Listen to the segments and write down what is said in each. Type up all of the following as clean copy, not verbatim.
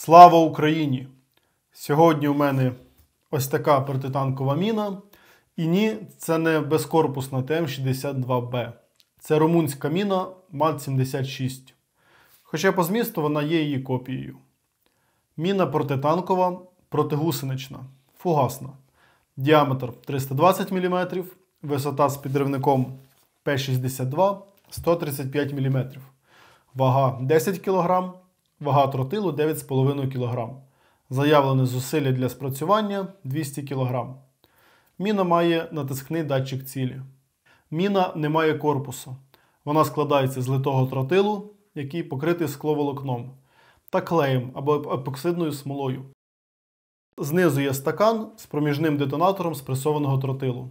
Слава Україні! Сьогодні у мене ось така протитанкова міна. І ні, це не безкорпусна ТМ-62Б. Це румунська міна МАТ-76. Хоча по змісту вона є її копією. Міна протитанкова, протигусенична, фугасна. Діаметр 320 мм, висота з підривником П-62 135 мм. Вага 10 кг, вага тротилу 9,5 кг. Заявлене зусилля для спрацювання 200 кг. Міна має натискний датчик цілі. Міна не має корпусу. Вона складається з литого тротилу, який покритий скловолокном, та клеєм або епоксидною смолою. Знизу є стакан з проміжним детонатором спресованого тротилу.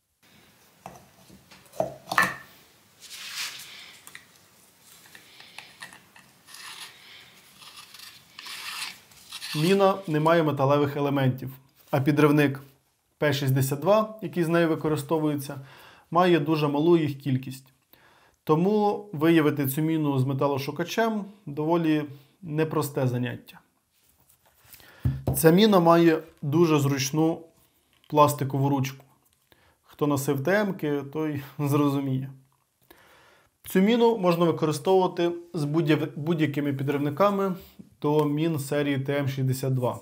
Міна не має металевих елементів, а підривник П-62, який з нею використовується, має дуже малу їх кількість. Тому виявити цю міну з металошукачем доволі непросте заняття. Ця міна має дуже зручну пластикову ручку. Хто носив ТМ-ки, той зрозуміє. Цю міну можна використовувати з будь-якими підривниками до мін серії ТМ-62.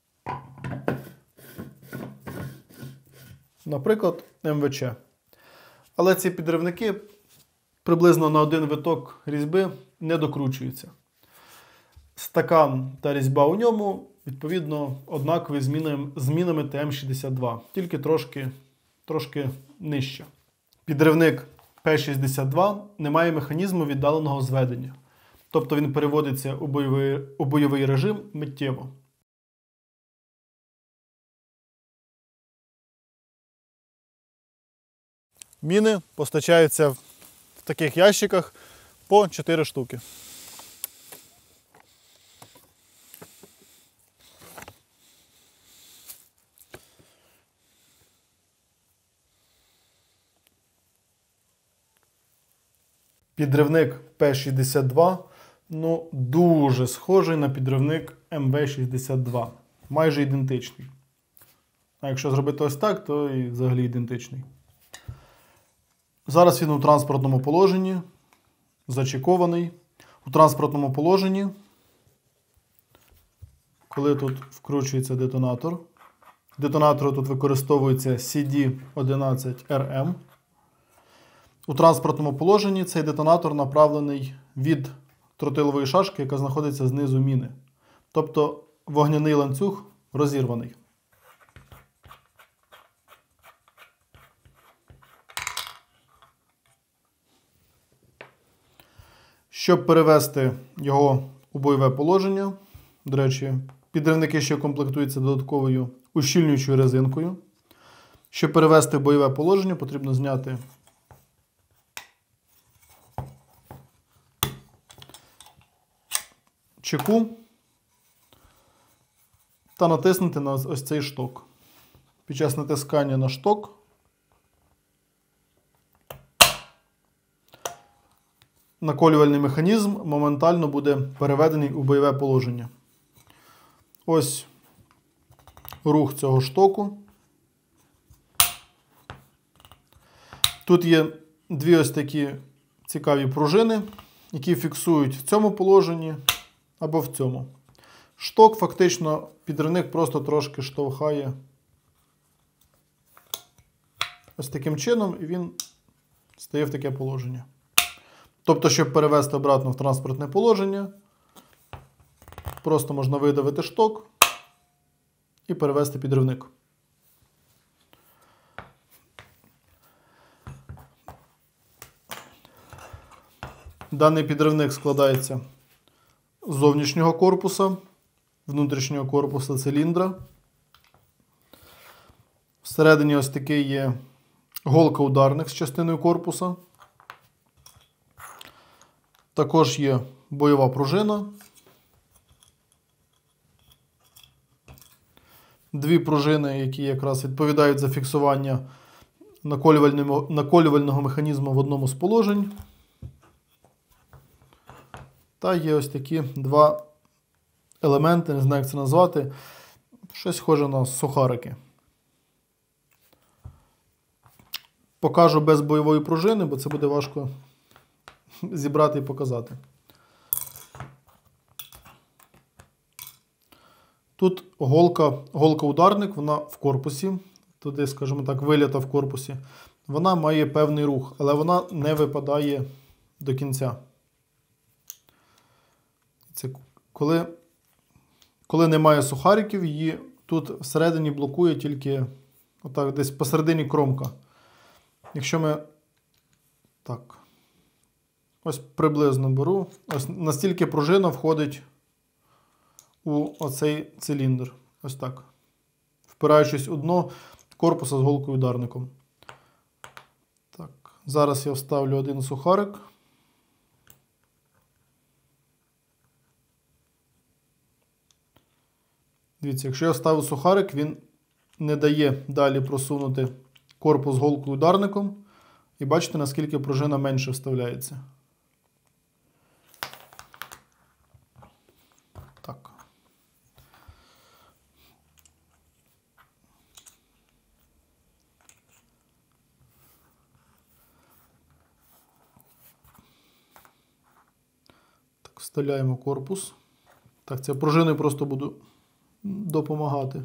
Наприклад, МВЧ. Але ці підривники приблизно на один виток різьби не докручуються. Стакан та різьба у ньому, відповідно, однакові з мінами ТМ-62, тільки трошки нижче. Підривник П-62 не має механізму віддаленого зведення. Тобто він переводиться у бойовий режим миттєво. Міни постачаються в таких ящиках по 4 штуки. Підривник П-62 дуже схожий на підривник МВ-62. Майже ідентичний. А якщо зробити ось так, то і взагалі ідентичний. Зараз він у транспортному положенні, зачекований. У транспортному положенні, коли тут вкручується детонатор, детонатору тут використовується CD11RM. У транспортному положенні цей детонатор направлений від тротилової шашки, яка знаходиться знизу міни. Тобто вогняний ланцюг розірваний. Щоб перевести його у бойове положення, до речі, підривники ще комплектуються додатковою ущільнюючою резинкою. Щоб перевести в бойове положення, потрібно зняти чеку та натиснути на ось цей шток. Під час натискання на шток наколювальний механізм моментально буде переведений у бойове положення. Ось рух цього штоку. Тут є дві ось такі цікаві пружини, які фіксують в цьому положенні або в цьому. Шток фактично підривник просто трошки штовхає ось таким чином, і він стає в таке положення. Тобто, щоб перевести обратно в транспортне положення, просто можна видавити шток і перевести підривник. Даний підривник складається з зовнішнього корпуса, внутрішнього корпуса циліндра. Всередині ось такий є голка ударник з частиною корпуса. Також є бойова пружина. Дві пружини, які якраз відповідають за фіксування наколювального механізму в одному з положень. Та є ось такі два елементи, не знаю, як це назвати. Щось схоже на сухарики. Покажу без бойової пружини, бо це буде важко зібрати і показати. Тут голка-ударник, вона в корпусі, туди, скажімо так, виліта в корпусі. Вона має певний рух, але вона не випадає до кінця. Це коли немає сухариків, її тут всередині блокує тільки отак, десь посередині кромка. Якщо ми так, ось приблизно беру, ось настільки пружина входить у оцей циліндр. Ось так. Впираючись у дно корпуса з голкою-ударником. Так, зараз я вставлю один сухарик. Дивіться, якщо я ставлю сухарик, він не дає далі просунути корпус з голкою-ударником. І бачите, наскільки пружина менше вставляється. Так. Так, вставляємо корпус. Так, це пружиною просто буду допомагати.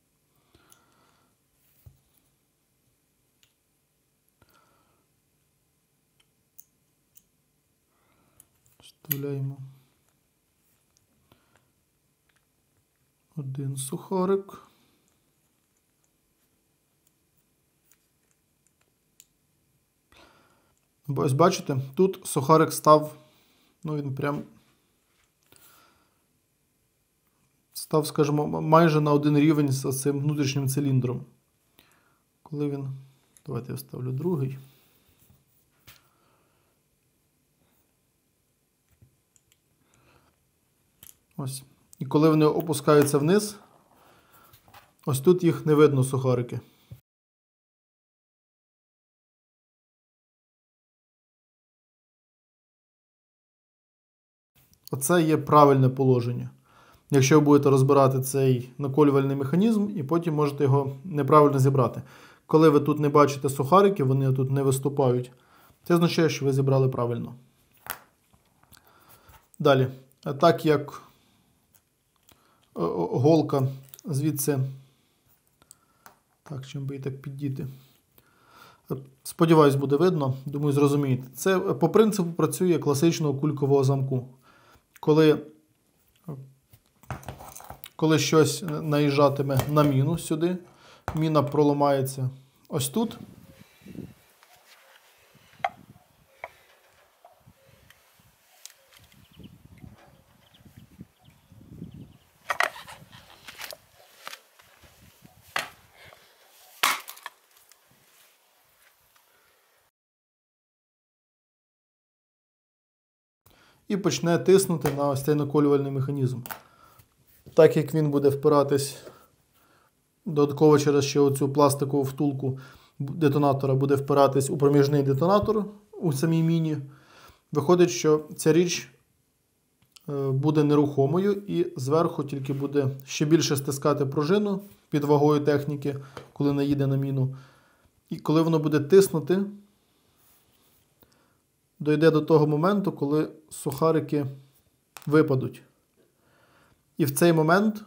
Вставляємо один сухарик. Ось бачите, тут сухарик став, ну він прям став, скажімо, майже на один рівень з цим внутрішнім циліндром. Коли він, давайте я вставлю другий. Ось. І коли вони опускаються вниз, ось тут їх не видно, сухарики. Оце є правильне положення. Якщо ви будете розбирати цей наколювальний механізм, і потім можете його неправильно зібрати. Коли ви тут не бачите сухарики, вони тут не виступають, це означає, що ви зібрали правильно. Далі. Так як голка звідси, так, чим би її так піддіти. Сподіваюсь, буде видно, думаю, зрозумієте. Це по принципу працює класичного кулькового замку. Коли щось наїжджатиме на міну сюди, міна проламається ось тут. І почне тиснути на ось цей наколювальний механізм. Так як він буде впиратись додатково через ще оцю пластикову втулку детонатора, буде впиратись у проміжний детонатор у самій міні, виходить, що ця річ буде нерухомою і зверху тільки буде ще більше стискати пружину під вагою техніки, коли наїде на міну. І коли воно буде тиснути, дойде до того моменту, коли сухарики випадуть. І в цей момент,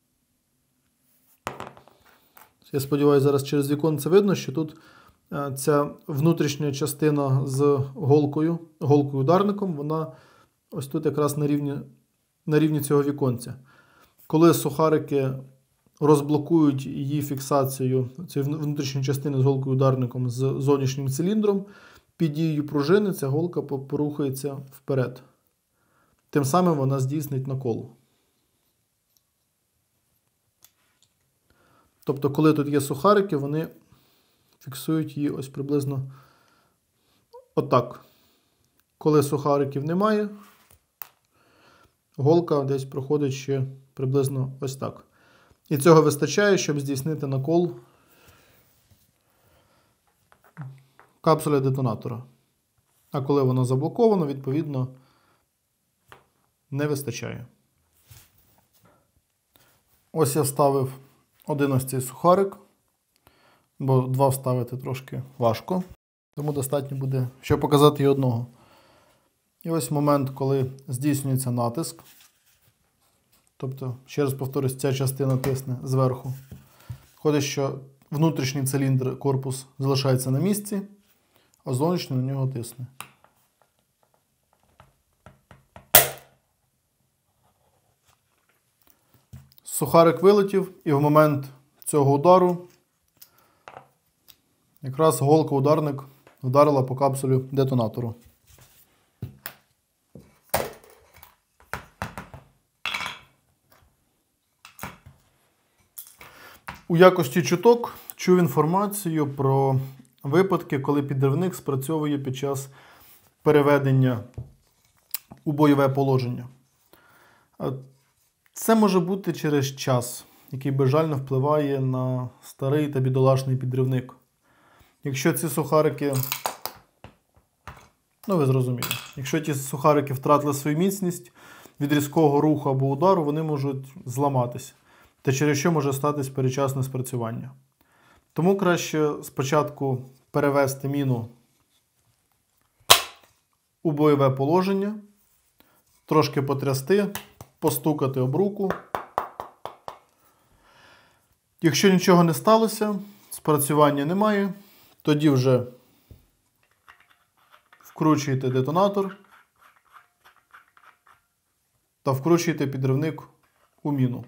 я сподіваюся, зараз через віконце видно, що тут ця внутрішня частина з голкою-ударником, вона ось тут якраз на рівні цього віконця. Коли сухарики розблокують її фіксацію, цієї внутрішньої частини з голкою-ударником з зовнішнім циліндром, під дією пружини ця голка порухається вперед. Тим самим вона здійснить накол. Тобто, коли тут є сухарики, вони фіксують її ось приблизно отак. Коли сухариків немає, голка десь проходить ще приблизно ось так. І цього вистачає, щоб здійснити накол капсуля детонатора. А коли воно заблоковано, відповідно, не вистачає. Ось я вставив один ось цей сухарик, бо два вставити трошки важко, тому достатньо буде, щоб показати і одного. І ось момент, коли здійснюється натиск. Тобто, ще раз повторюсь, ця частина тисне зверху. Виходить, що внутрішній циліндр, корпус залишається на місці, а зовнішній на нього тисне. Сухарик вилетів, і в момент цього удару якраз голка-ударник вдарила по капсулі детонатору. У якості чуток чув інформацію про випадки, коли підривник спрацьовує під час переведення у бойове положення. Це може бути через час, який безжально впливає на старий та бідолашний підривник. Якщо ці сухарики, ви зрозуміли, якщо ті сухарики втратили свою міцність, від різкого руху або удару вони можуть зламатися, та через що може статись передчасне спрацювання. Тому краще спочатку перевести міну у бойове положення, трошки потрясти, постукати об руку. Якщо нічого не сталося, спрацювання немає, тоді вже вкручуєте детонатор та вкручуєте підривник у міну.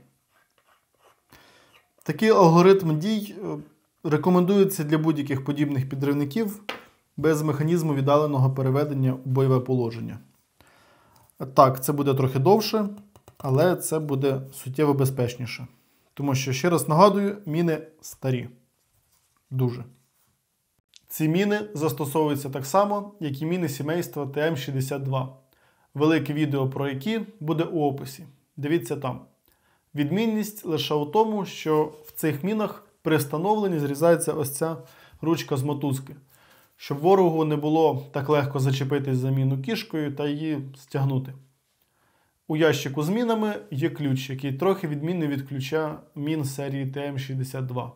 Такий алгоритм дій рекомендується для будь-яких подібних підривників без механізму віддаленого переведення у бойове положення. Так, це буде трохи довше, але це буде суттєво безпечніше. Тому що, ще раз нагадую, міни старі. Дуже. Ці міни застосовуються так само, як і міни сімейства ТМ-62. Велике відео про які буде у описі. Дивіться там. Відмінність лише у тому, що в цих мінах при встановленні зрізається ось ця ручка з мотузки, щоб ворогу не було так легко зачепитись за міну кішкою та її стягнути. У ящику з мінами є ключ, який трохи відмінний від ключа мін серії ТМ-62.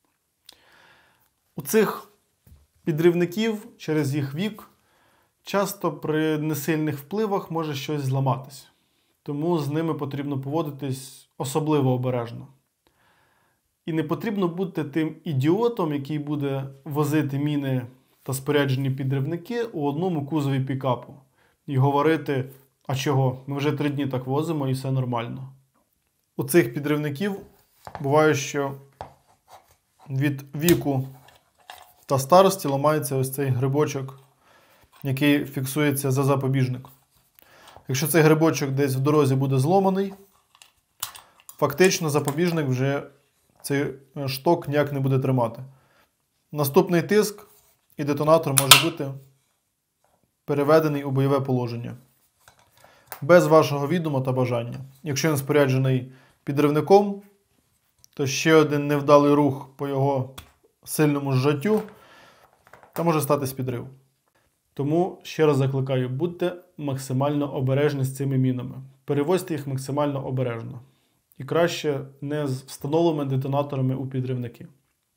У цих підривників через їх вік часто при несильних впливах може щось зламатись. Тому з ними потрібно поводитись особливо обережно. І не потрібно бути тим ідіотом, який буде возити міни та споряджені підривники у одному кузові пікапу. І говорити, а чого, ми вже 3 дні так возимо і все нормально. У цих підривників буває, що від віку та старості ламається ось цей грибочок, який фіксується за запобіжник. Якщо цей грибочок десь в дорозі буде зломаний, фактично запобіжник вже цей шток ніяк не буде тримати. Наступний тиск і детонатор може бути переведений у бойове положення. Без вашого відома та бажання. Якщо він споряджений підривником, то ще один невдалий рух по його сильному зжаттю та може статись підрив. Тому ще раз закликаю, будьте максимально обережні з цими мінами. Перевозьте їх максимально обережно. І краще не з встановленими детонаторами у підривники.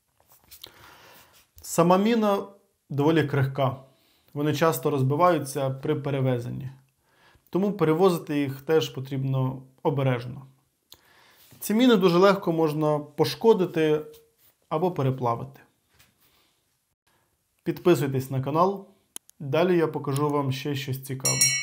Сама міна доволі крихка. Вони часто розбиваються при перевезенні. Тому перевозити їх теж потрібно обережно. Ці міни дуже легко можна пошкодити або переплавити. Підписуйтесь на канал. Далі я покажу вам ще щось цікаве.